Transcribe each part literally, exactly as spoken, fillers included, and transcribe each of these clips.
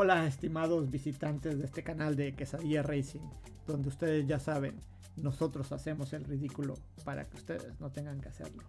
Hola, estimados visitantes de este canal de Quesadilla Racing, donde ustedes ya saben, nosotros hacemos el ridículo para que ustedes no tengan que hacerlo.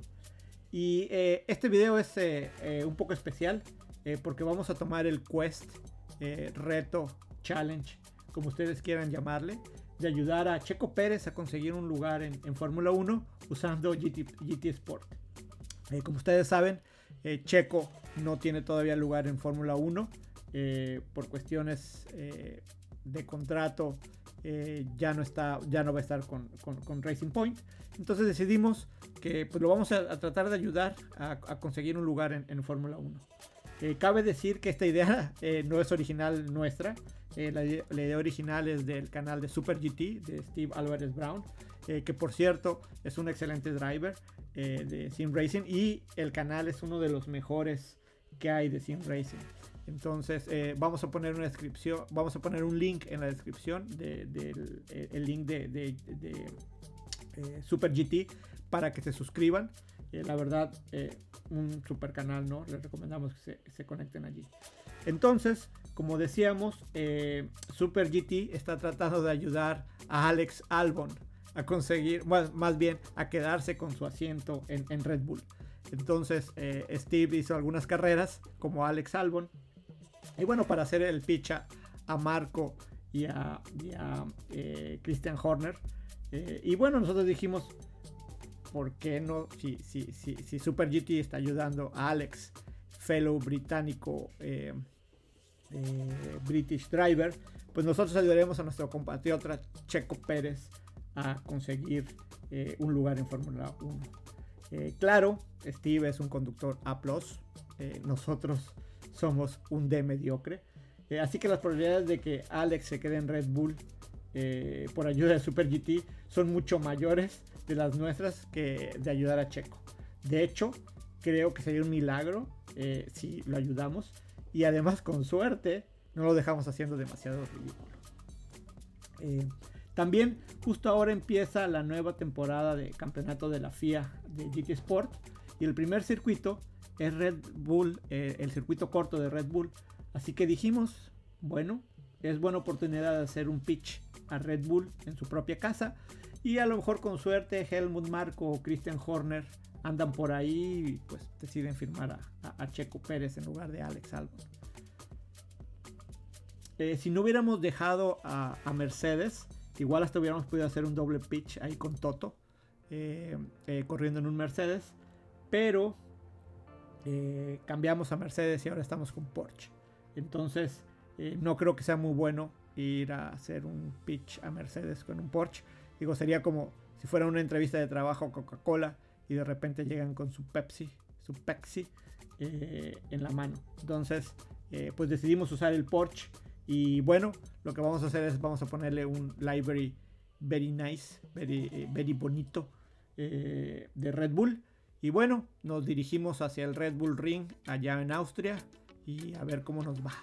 Y eh, este video es eh, eh, un poco especial eh, porque vamos a tomar el quest, eh, reto, challenge, como ustedes quieran llamarle, de ayudar a Checo Pérez a conseguir un lugar en, en Fórmula uno usando G T, G T Sport. Eh, como ustedes saben, eh, Checo no tiene todavía lugar en Fórmula uno eh, por cuestiones eh, de contrato. Eh, ya no está, ya no va a estar con, con, con Racing Point. Entonces decidimos que pues, lo vamos a, a tratar de ayudar a, a conseguir un lugar en, en Fórmula uno. Eh, cabe decir que esta idea eh, no es original nuestra. Eh, la, la idea original es del canal de Super G T de Steve Álvarez Brown, eh, que por cierto es un excelente driver eh, de Sim Racing, y el canal es uno de los mejores que hay de Sim Racing. Entonces eh, vamos a poner una descripción, vamos a poner un link en la descripción del de, de, el link de, de, de, de eh, Super G T para que se suscriban. Eh, la verdad, eh, un super canal, ¿no? Les recomendamos que se, se conecten allí. Entonces, como decíamos, eh, Super G T está tratando de ayudar a Alex Albon a conseguir, más, más bien a quedarse con su asiento en, en Red Bull. Entonces eh, Steve hizo algunas carreras como Alex Albon, y bueno, para hacer el pitch a, a Marco y a, y a eh, Christian Horner. Eh, y bueno, nosotros dijimos, ¿por qué no? Si, si, si, si Super G T está ayudando a Alex, fellow británico, eh, eh, British driver, pues nosotros ayudaremos a nuestro compatriota Checo Pérez a conseguir eh, un lugar en Fórmula uno. Eh, claro, Steve es un conductor A plus, eh, nosotros somos un D mediocre, eh, así que las probabilidades de que Alex se quede en Red Bull eh, por ayuda de Super G T son mucho mayores de las nuestras que de ayudar a Checo. De hecho, creo que sería un milagro eh, si lo ayudamos, y además con suerte no lo dejamos haciendo demasiado ridículo. Eh, También justo ahora empieza la nueva temporada de campeonato de la F I A de G T Sport, y el primer circuito es Red Bull, eh, el circuito corto de Red Bull. Así que dijimos, bueno, es buena oportunidad de hacer un pitch a Red Bull en su propia casa, y a lo mejor con suerte Helmut Marko o Christian Horner andan por ahí y pues deciden firmar a, a, a Checo Pérez en lugar de Alex Albon. Eh, si no hubiéramos dejado a, a Mercedes, igual hasta hubiéramos podido hacer un doble pitch ahí con Toto, eh, eh, corriendo en un Mercedes, pero eh, cambiamos a Mercedes y ahora estamos con Porsche. Entonces eh, no creo que sea muy bueno ir a hacer un pitch a Mercedes con un Porsche. Digo, sería como si fuera una entrevista de trabajo a Coca-Cola y de repente llegan con su Pepsi, su Pepsi eh, en la mano. Entonces eh, pues decidimos usar el Porsche. Y bueno, lo que vamos a hacer es vamos a ponerle un livery very nice, very, eh, very bonito eh, de Red Bull. Y bueno, nos dirigimos hacia el Red Bull Ring allá en Austria y a ver cómo nos va.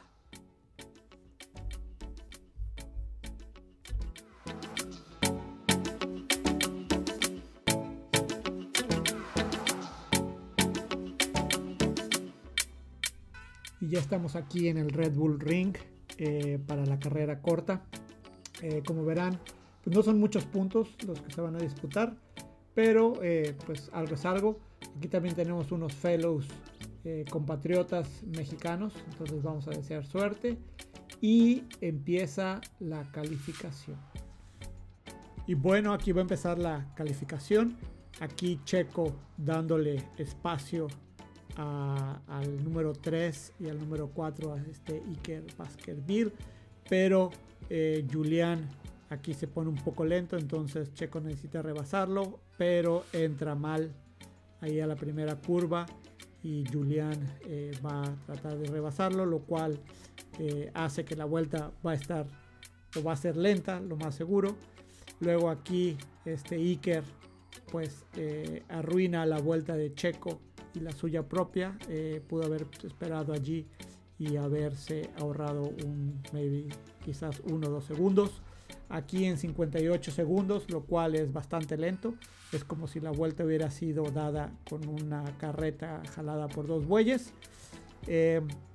Y ya estamos aquí en el Red Bull Ring. Eh, para la carrera corta, eh, como verán, pues no son muchos puntos los que se van a disputar, pero eh, pues algo es algo. Aquí también tenemos unos fellows eh, compatriotas mexicanos, entonces vamos a desear suerte y empieza la calificación. Y bueno, aquí va a empezar la calificación. Aquí Checo dándole espacio A, al número tres y al número cuatro, a este Iker Baskerville, pero eh, Julián aquí se pone un poco lento, entonces Checo necesita rebasarlo, pero entra mal ahí a la primera curva y Julián eh, va a tratar de rebasarlo, lo cual eh, hace que la vuelta va a estar o va a ser lenta, lo más seguro. Luego aquí este Iker pues eh, arruina la vuelta de Checo y la suya propia. Eh, pudo haber esperado allí y haberse ahorrado un maybe quizás uno o dos segundos. Aquí en cincuenta y ocho segundos, lo cual es bastante lento. Es como si la vuelta hubiera sido dada con una carreta jalada por dos bueyes. Eh,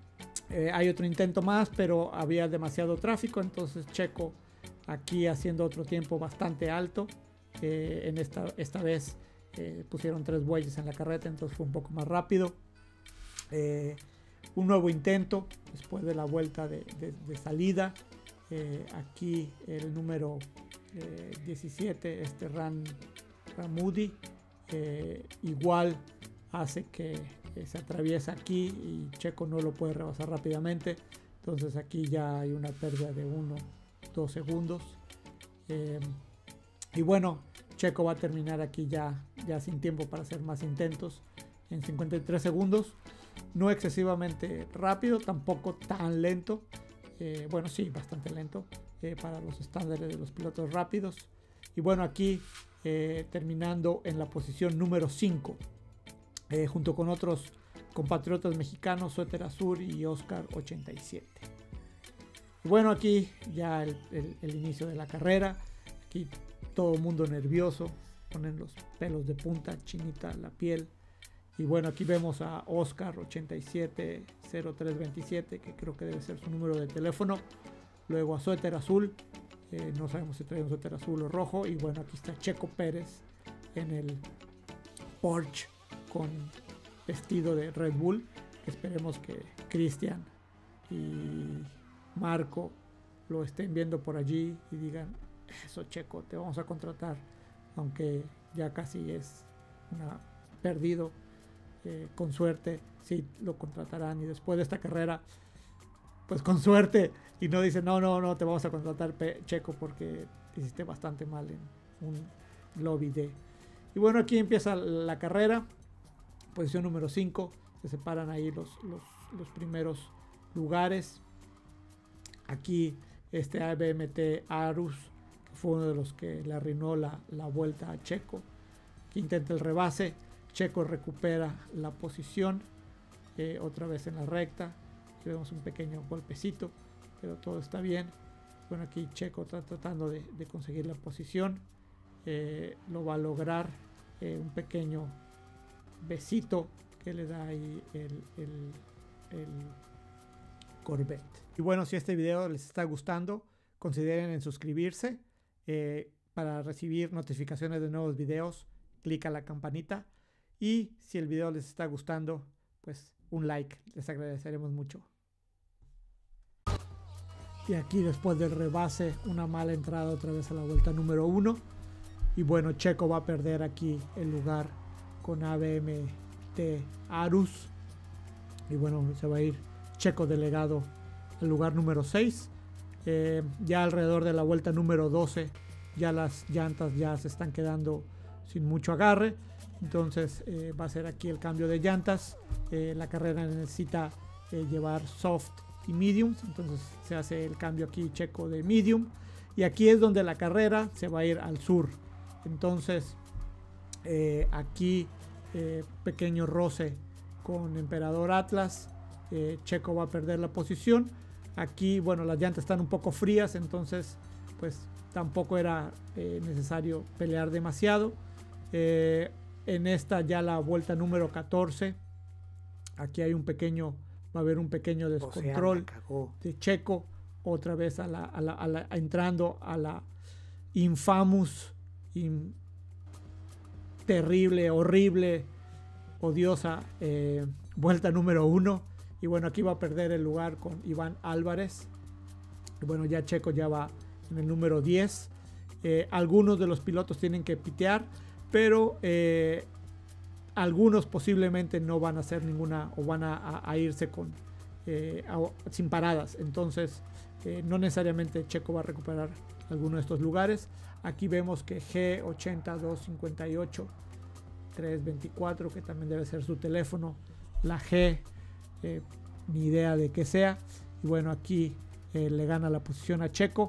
Eh, hay otro intento más, pero había demasiado tráfico, entonces Checo aquí haciendo otro tiempo bastante alto. Eh, en esta, esta vez eh, pusieron tres bueyes en la carreta, entonces fue un poco más rápido. Eh, un nuevo intento después de la vuelta de, de, de salida. Eh, aquí el número eh, diecisiete, este Ran Ramudi, eh, igual hace que eh, se atraviesa aquí y Checo no lo puede rebasar rápidamente. Entonces aquí ya hay una pérdida de uno, dos segundos. Eh, y bueno, Checo va a terminar aquí ya, ya sin tiempo para hacer más intentos en cincuenta y tres segundos. No excesivamente rápido, tampoco tan lento. Eh, bueno, sí, bastante lento eh, para los estándares de los pilotos rápidos. Y bueno, aquí eh, terminando en la posición número cinco, eh, junto con otros compatriotas mexicanos, Suéter Azul y Oscar ochenta y siete. Y bueno, aquí ya el, el, el inicio de la carrera. Aquí todo el mundo nervioso, ponen los pelos de punta, chinita la piel. Y bueno, aquí vemos a Oscar ochenta y siete cero tres veintisiete, que creo que debe ser su número de teléfono. Luego a Suéter Azul, eh, no sabemos si trae un suéter azul o rojo. Y bueno, aquí está Checo Pérez en el Porsche con vestido de Red Bull. Esperemos que Cristian y Marco lo estén viendo por allí y digan: eso, Checo, te vamos a contratar, aunque ya casi es una perdido. Eh, con suerte sí lo contratarán, y después de esta carrera pues con suerte y no dicen no, no, no te vamos a contratar, Checo, porque hiciste bastante mal en un lobby de... Y bueno, aquí empieza la carrera, posición número cinco, se separan ahí los, los, los primeros lugares. Aquí este A B M T Arus, que fue uno de los que le arruinó la, la vuelta a Checo, que intenta el rebase. Checo recupera la posición eh, otra vez en la recta. Aquí vemos un pequeño golpecito, pero todo está bien. Bueno, aquí Checo está tratando de, de conseguir la posición. Eh, lo va a lograr. Eh, un pequeño besito que le da ahí el, el, el Corvette. Y bueno, si este video les está gustando, consideren en suscribirse. Eh, para recibir notificaciones de nuevos videos, clic a la campanita. Y si el video les está gustando, pues un like, les agradeceremos mucho. Y aquí después del rebase, una mala entrada otra vez a la vuelta número uno. Y bueno, Checo va a perder aquí el lugar con A B M T Arus. Y bueno, se va a ir Checo delegado al lugar número seis. Eh, ya alrededor de la vuelta número doce, ya las llantas ya se están quedando sin mucho agarre. Entonces eh, va a ser aquí el cambio de llantas. Eh, la carrera necesita eh, llevar soft y mediums, entonces se hace el cambio aquí Checo de medium, y aquí es donde la carrera se va a ir al sur. Entonces eh, aquí eh, pequeño roce con Emperador Atlas. eh, Checo va a perder la posición. Aquí bueno, las llantas están un poco frías, entonces pues tampoco era eh, necesario pelear demasiado. eh, En esta ya la vuelta número catorce, aquí hay un pequeño, va a haber un pequeño descontrol o sea, de Checo, otra vez a la, a la, a la, entrando a la infamous, in, terrible, horrible, odiosa eh, vuelta número uno. Y bueno, aquí va a perder el lugar con Iván Álvarez. Y bueno, ya Checo ya va en el número diez. Eh, algunos de los pilotos tienen que pitear, pero eh, algunos posiblemente no van a hacer ninguna, o van a, a, a irse con eh, a, sin paradas. Entonces eh, no necesariamente Checo va a recuperar alguno de estos lugares. Aquí vemos que G ochenta dos cincuenta y ocho tres veinticuatro, que también debe ser su teléfono, la G, eh, ni idea de qué sea. Y bueno, aquí eh, le gana la posición a Checo.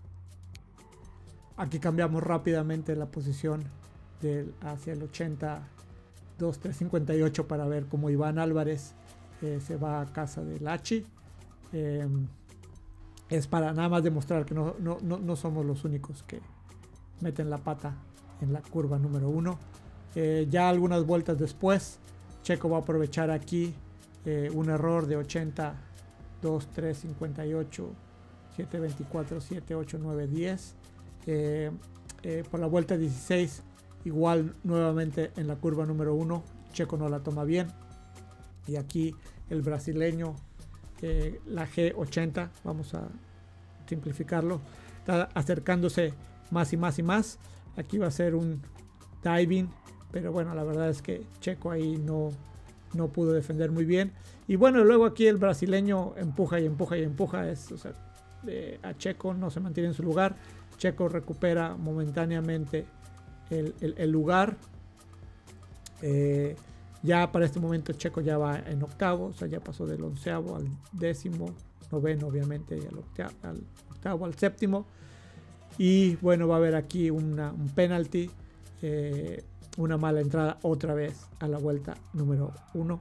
Aquí cambiamos rápidamente la posición del, hacia el ochenta dos tres cincuenta y ocho para ver cómo Iván Álvarez eh, se va a casa de Lachi. Eh, es para nada más demostrar que no, no, no, no somos los únicos que meten la pata en la curva número uno. Eh, ya algunas vueltas después, Checo va a aprovechar aquí eh, un error de ochenta dos, tres, cincuenta y ocho, siete, veinticuatro, siete, ocho, nueve, diez. Eh, eh, por la vuelta dieciséis, igual nuevamente en la curva número uno, Checo no la toma bien. Y aquí el brasileño, eh, la G ochenta, vamos a simplificarlo, está acercándose más y más y más. Aquí va a ser un diving, pero bueno, la verdad es que Checo ahí no, no pudo defender muy bien. Y bueno, luego aquí el brasileño empuja y empuja y empuja. Es, o sea, eh, a Checo no se mantiene en su lugar. Checo recupera momentáneamente el, el, el lugar. Eh, ya para este momento Checo ya va en octavo, o sea, ya pasó del onceavo al décimo, noveno obviamente, y al octavo, al octavo, al séptimo. Y bueno, va a haber aquí una, un penalty, eh, una mala entrada otra vez a la vuelta número uno.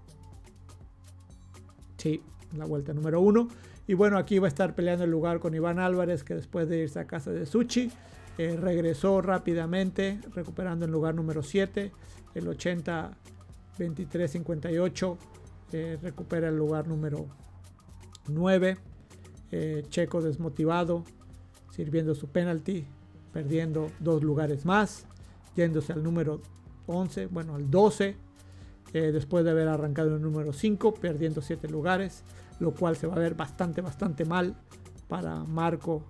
Sí, la vuelta número uno. Y bueno, aquí va a estar peleando el lugar con Iván Álvarez, que después de irse a casa de Suchi, eh, regresó rápidamente, recuperando el lugar número siete. El ochenta, veintitrés, cincuenta y ocho eh, recupera el lugar número nueve. Eh, Checo desmotivado, sirviendo su penalty, perdiendo dos lugares más, yéndose al número once, bueno, al doce, eh, después de haber arrancado en el número cinco, perdiendo siete lugares, lo cual se va a ver bastante, bastante mal para Marco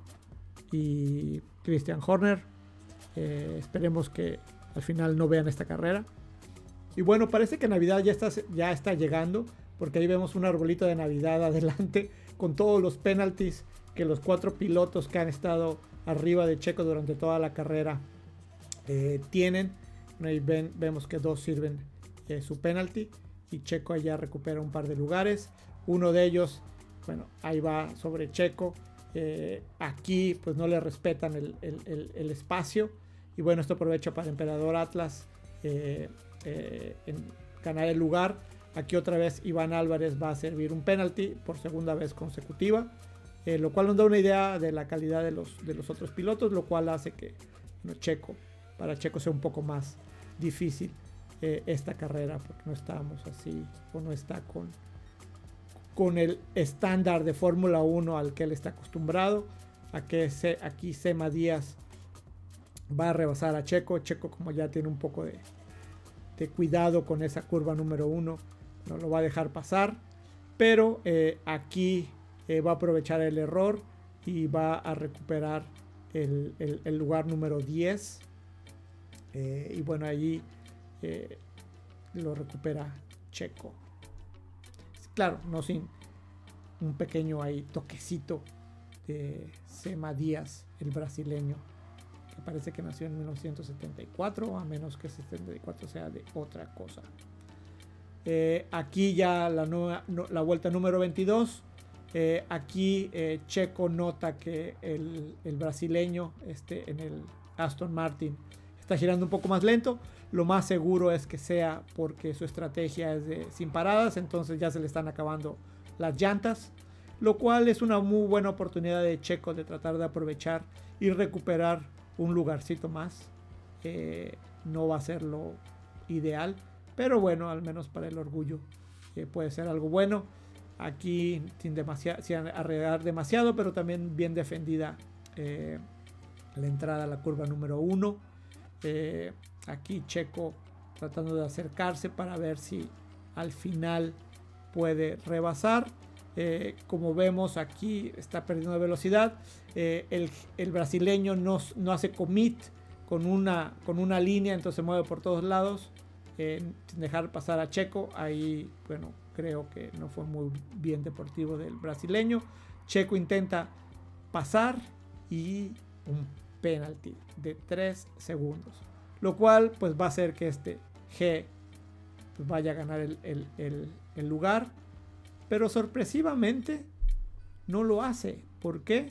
y Christian Horner. Eh, esperemos que al final no vean esta carrera. Y bueno, parece que Navidad ya está, ya está llegando, porque ahí vemos un arbolito de Navidad adelante con todos los penalties que los cuatro pilotos que han estado arriba de Checo durante toda la carrera eh, tienen. Ahí ven, vemos que dos sirven eh, su penalty y Checo allá recupera un par de lugares. Uno de ellos, bueno, ahí va sobre Checo. Eh, aquí pues no le respetan el, el, el, el espacio. Y bueno, esto aprovecha para Emperador Atlas eh, eh, en ganar el lugar. Aquí otra vez Iván Álvarez va a servir un penalty por segunda vez consecutiva. Eh, lo cual nos da una idea de la calidad de los, de los otros pilotos, lo cual hace que bueno, Checo, para Checo sea un poco más difícil eh, esta carrera, porque no estamos así, o no está con, con el estándar de Fórmula uno al que él está acostumbrado. A que se, aquí Sema Díaz va a rebasar a Checo. Checo, como ya tiene un poco de, de cuidado con esa curva número uno, no lo va a dejar pasar, pero eh, aquí Eh, va a aprovechar el error y va a recuperar el, el, el lugar número diez. Eh, y bueno, allí eh, lo recupera Checo. Claro, no sin un pequeño ahí toquecito de Sema Díaz, el brasileño, que parece que nació en mil novecientos setenta y cuatro, a menos que setenta y cuatro sea de otra cosa. Eh, aquí ya la, nueva, no, la vuelta número veintidós. Eh, aquí eh, Checo nota que el, el brasileño este, en el Aston Martin está girando un poco más lento. Lo más seguro es que sea porque su estrategia es de sin paradas, entonces ya se le están acabando las llantas, lo cual es una muy buena oportunidad de Checo de tratar de aprovechar y recuperar un lugarcito más. Eh, no va a ser lo ideal, pero bueno, al menos para el orgullo eh, puede ser algo bueno. Aquí sin, demasiado, sin arreglar demasiado, pero también bien defendida eh, la entrada a la curva número uno. Eh, aquí Checo tratando de acercarse para ver si al final puede rebasar. Eh, como vemos, aquí está perdiendo velocidad. Eh, el, el brasileño no, no hace commit con una, con una línea, entonces se mueve por todos lados eh, sin dejar pasar a Checo. Ahí, bueno, creo que no fue muy bien deportivo del brasileño. Checo intenta pasar y un penalti de tres segundos, lo cual pues va a hacer que este G pues, vaya a ganar el, el, el, el lugar, pero sorpresivamente no lo hace. ¿Por qué?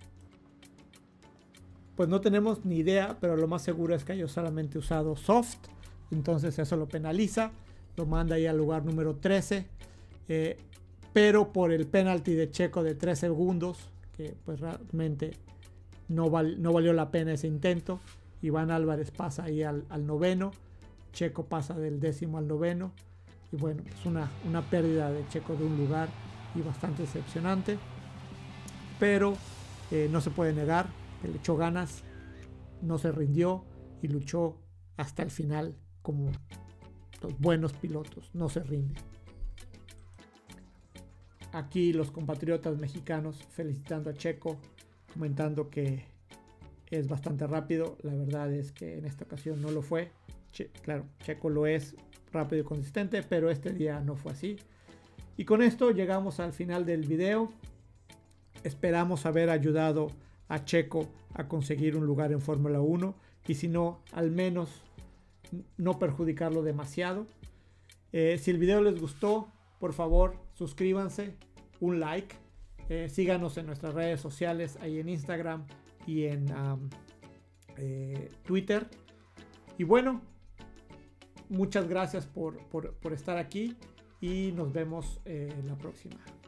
Pues no tenemos ni idea, pero lo más seguro es que haya solamente usado soft, entonces eso lo penaliza, lo manda ahí al lugar número trece, eh, pero por el penalti de Checo de tres segundos, que pues realmente no, val, no valió la pena ese intento. Iván Álvarez pasa ahí al, al noveno, Checo pasa del décimo al noveno, y bueno, pues una, una pérdida de Checo de un lugar y bastante decepcionante, pero eh, no se puede negar que le echó ganas, no se rindió y luchó hasta el final como los buenos pilotos, no se rinde. Aquí los compatriotas mexicanos felicitando a Checo, comentando que es bastante rápido. La verdad es que en esta ocasión no lo fue. Che, claro, Checo lo es rápido y consistente, pero este día no fue así. Y con esto llegamos al final del video. Esperamos haber ayudado a Checo a conseguir un lugar en Fórmula uno y si no, al menos no perjudicarlo demasiado. Eh, si el video les gustó, por favor suscríbanse, un like, eh, síganos en nuestras redes sociales, ahí en Instagram y en um, eh, Twitter. Y bueno, muchas gracias por, por, por estar aquí y nos vemos eh, en la próxima.